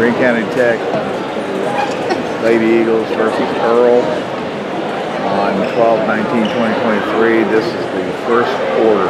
Greene County Tech Lady Eagles versus Earle on 12/19/2023. This is the first quarter.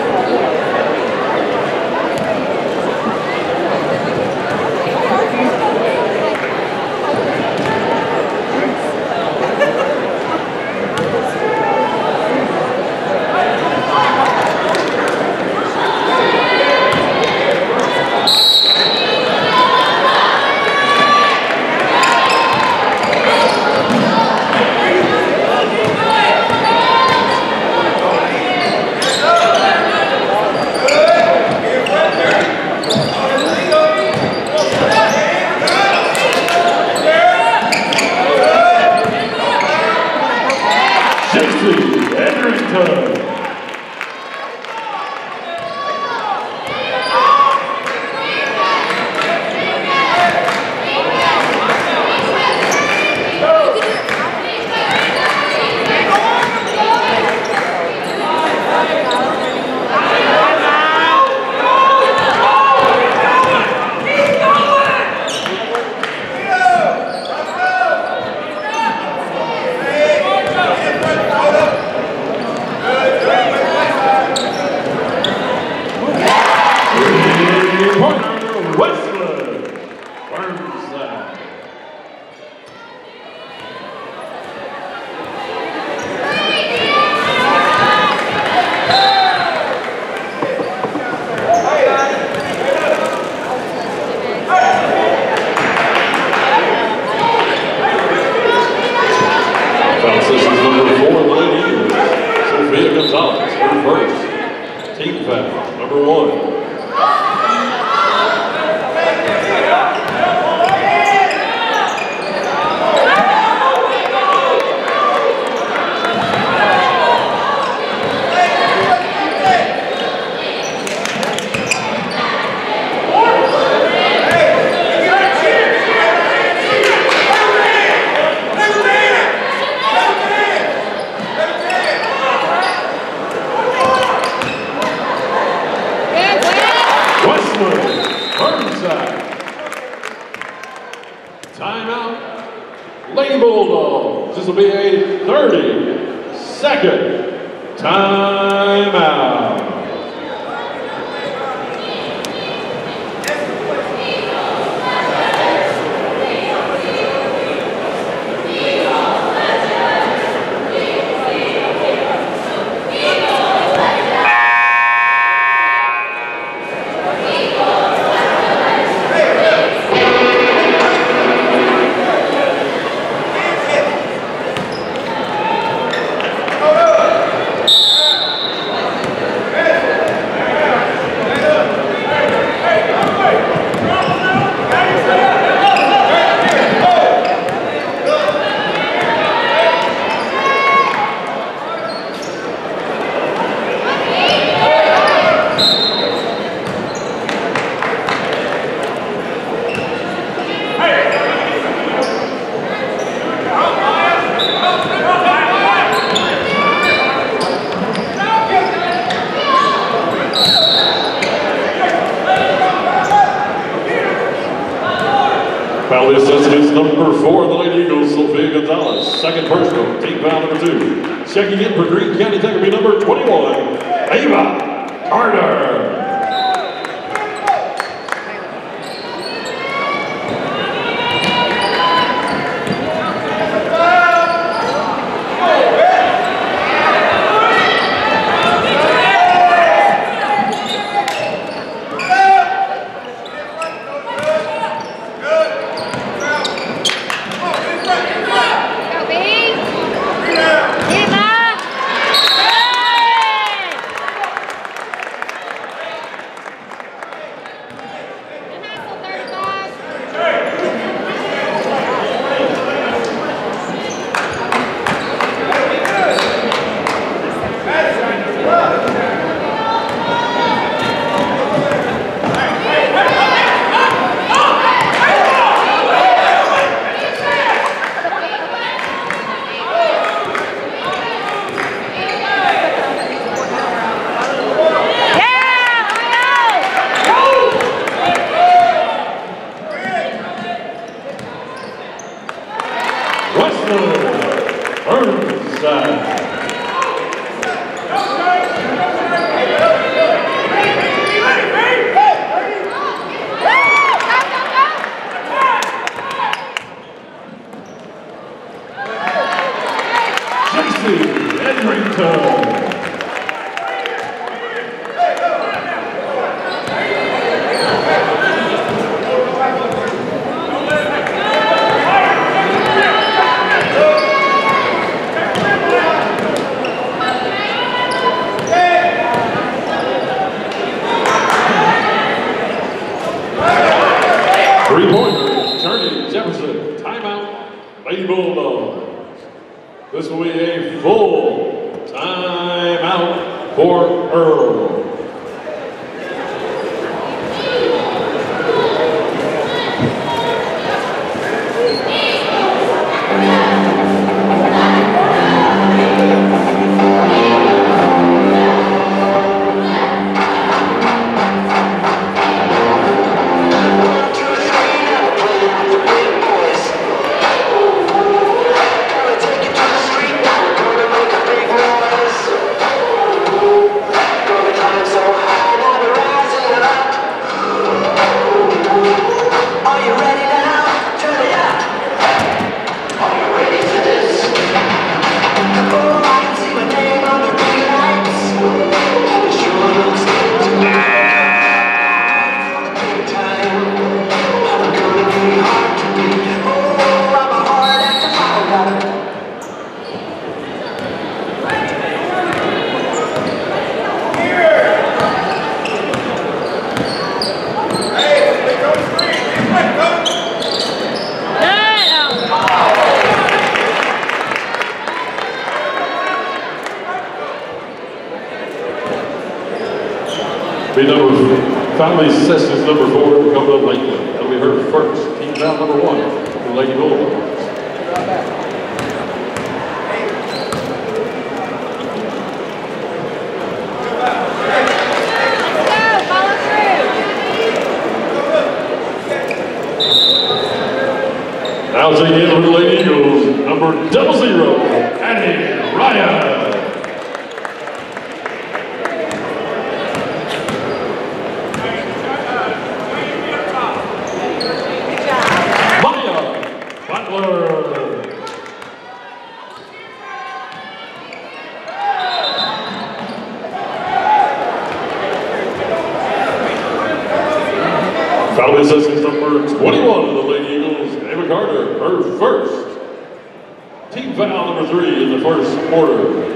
Timeout. Lady Bulldogs. This will be a 30-second timeout. Foul assistance number 4 of the Lady Eagles, Sophia Gonzalez. Second personal, team foul number 2. Checking in for Greene County Tech will be number 21, Ava Carter. Bulldogs. This will be a full timeout for Earle. Finally, Sessions number 4 will come up lately. That'll be her first. Team foul number 1 for Lady Bulldogs. Now taking in for the Lady Eagles, number 00, Annie Ryan. Foul assistance number 21 of the Lady Eagles, Ava Carter, her first. Team foul number 3 in the first quarter.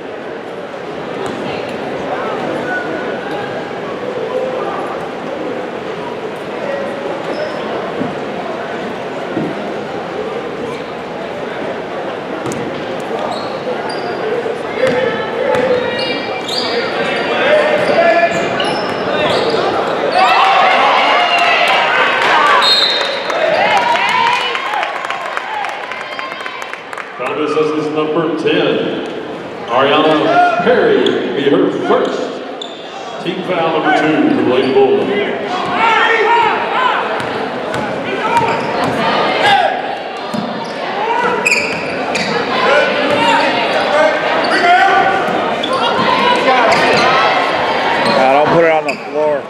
Foul assistance number 10, Ariana Perry, be her first. Team foul number 2 for the Lady Bulldogs. Don't put it on the floor.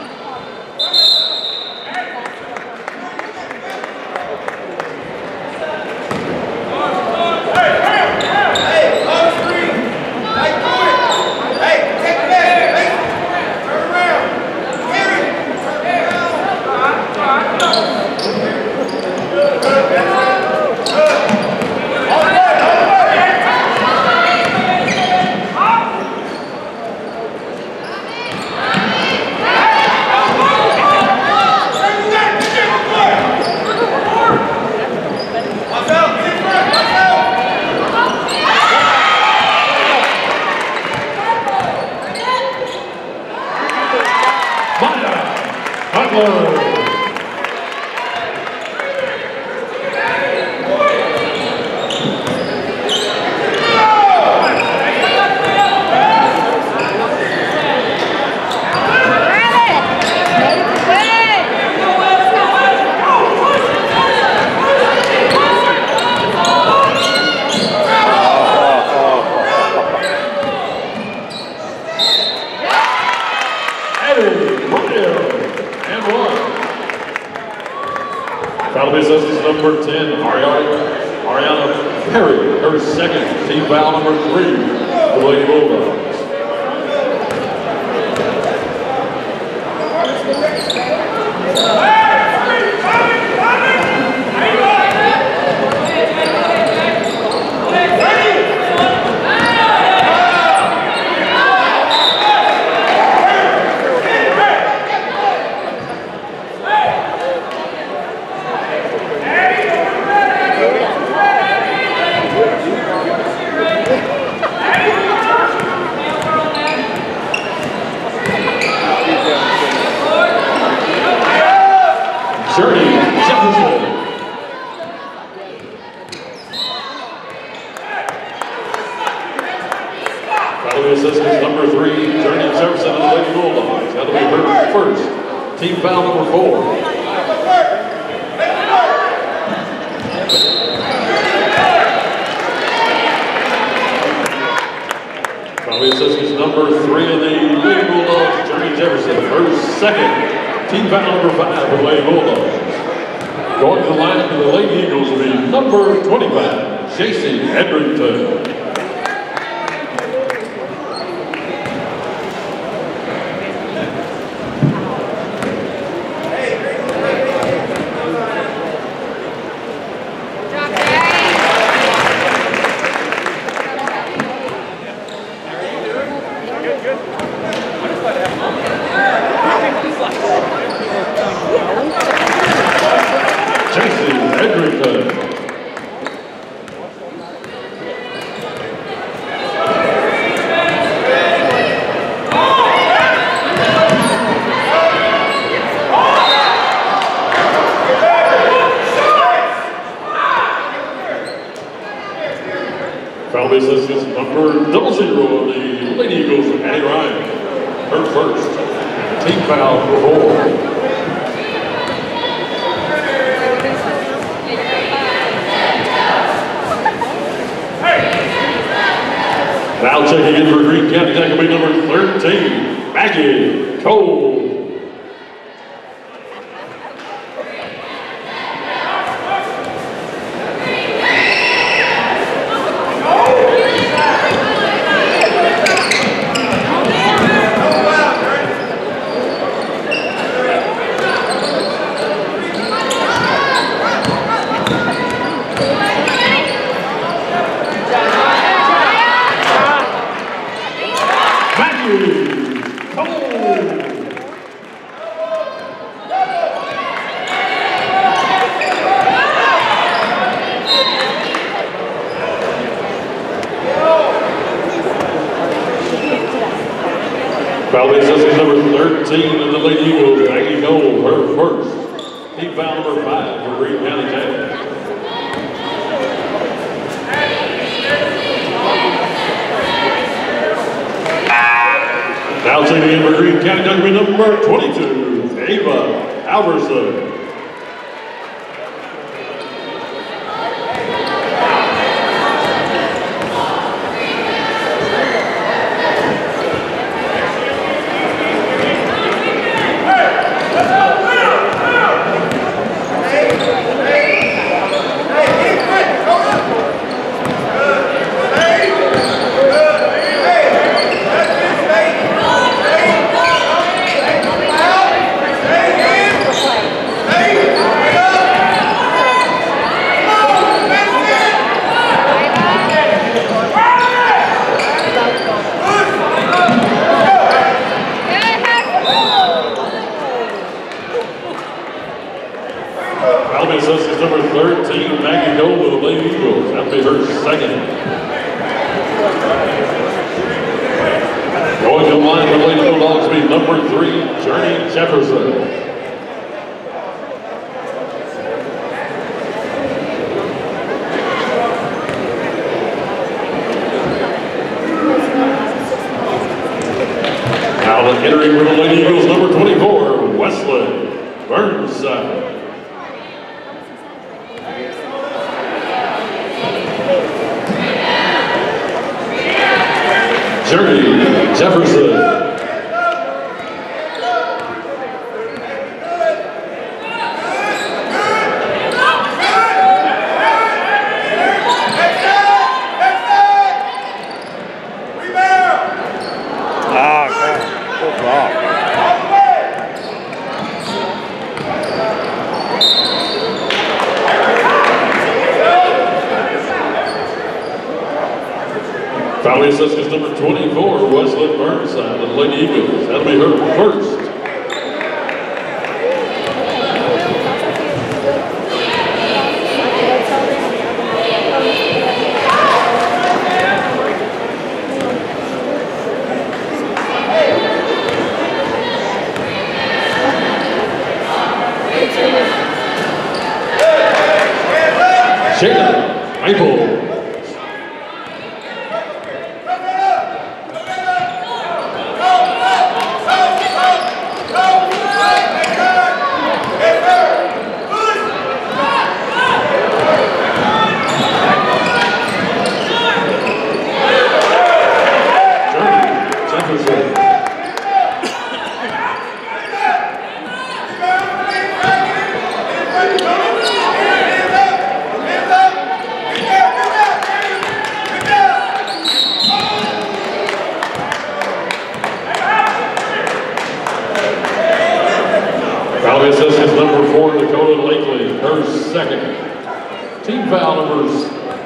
Foul assistance number 10, Ariana Perry, her second. Team foul number 3 for the Lady Bulldogs. Journey Jefferson. Foul assistance number 3, Journey Jefferson of the Lady Bulldogs. That'll be her first. Team foul number 4. Foul assistance number 3 of the Lady Bulldogs, Journey Jefferson. Her second. Team foul number 5 for the Lady Bulldogs. Going to the line for the Lady Eagles will be number 25, JC Edrington. Foul basis is number 00 of the Lady Eagles, Addie Ryan. Her first. Team foul for 4. Now checking in for Green County, that will be number 13, Maggie Cole. Foul assistance number 13 of the Lady Eagles, Maggie Cole, her first. Team foul number 5 for Green County Tech. Now taking in for Green County, that will be number 22, Ava Alverson. Assistance number 13, Maggie Cole with the Lady Eagles. That'll be her second. Going to the line for the Lady Bulldogs will be number 3, Journey Jefferson. Now entering for the Lady Eagles, number 24, Wesley Burnside. Journey Jefferson. Foul assistance number 24, Wesley Burnside of the Lady Eagles. That'll be her first. Jada Michael. Foul assist is number 4, Dakota Lakely, her second. Team foul numbers.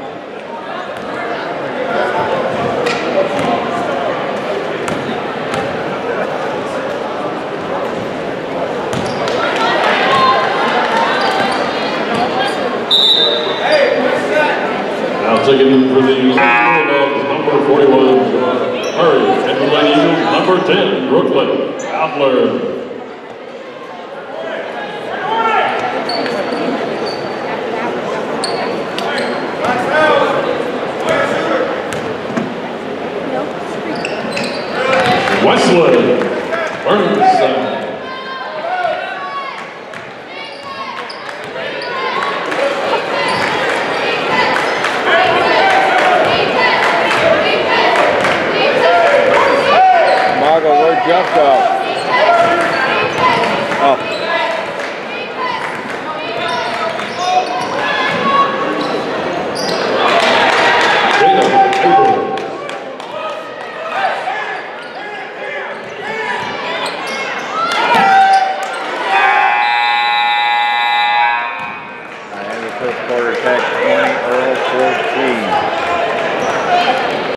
Now taking for the Bulldogs, number 41, Murray, and the Lady Eagles, number 10, Brooklyn Adler. Westwood, Burnside. Margo, where'd Jeff go?